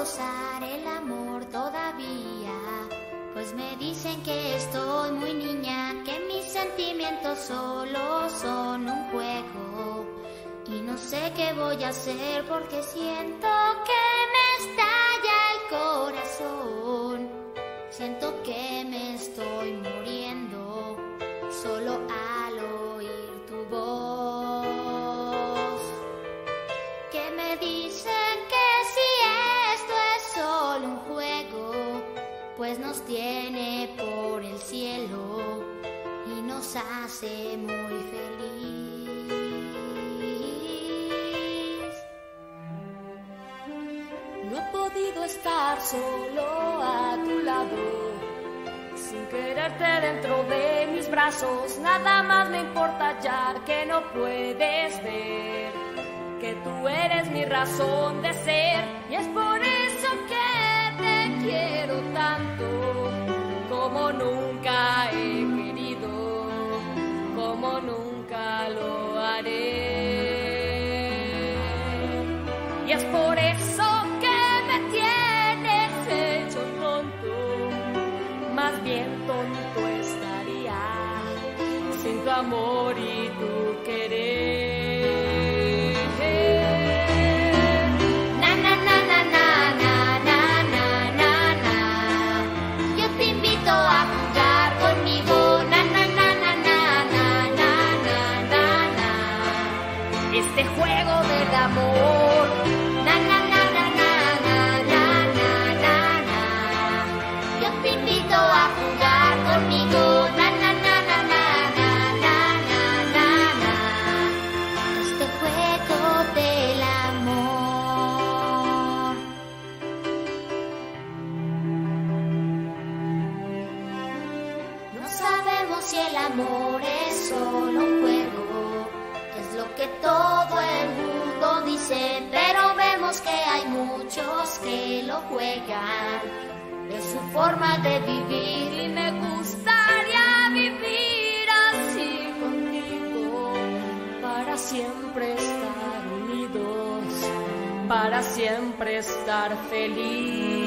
gozar el amor todavía, pues me dicen que estoy muy niña, que mis sentimientos solo son un juego. Y no sé qué voy a hacer porque siento que me estalla el corazón. Siento que me estoy muriendo solo al oír tu voz. Que me dicen que si esto es solo un juego, pues nos tiene por el cielo y nos hace muy feliz. No he podido estar solo a tu lado, sin quererte dentro de mis brazos. Nada más me importa ya que no puedes ver que tú eres mi razón de ser. Y es por eso que te quiero tanto, como nunca he querido, como nunca lo haré. Y es por eso más bien tonto estaría sin tu amor y tu querer. Na na na na na na na na na na. Yo te invito a jugar conmigo. Na na na na na na na na na na. Este juego del amor. Na na na na na na na na na na. Yo te invito a jugar conmigo. Na na na na na na na na na na. Este juego del amor. No sabemos si el amor es solo un juego, es lo que todo el mundo dice, pero vemos que hay muchos que lo juegan. Es su forma de vivir y me gustaría vivir así contigo, Para siempre estar unidos, para siempre estar felices.